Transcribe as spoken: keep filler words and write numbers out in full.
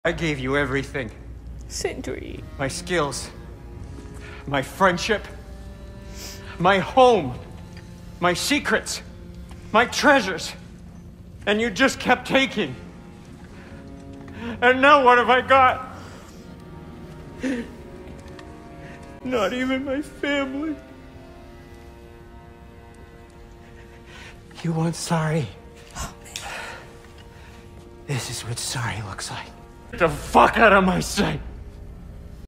I gave you everything. Sindri. My skills, my friendship, my home, my secrets, my treasures. And you just kept taking. And now what have I got? Not even my family. You want sorry? Oh, man. This is what sorry looks like. Get the fuck out of my sight.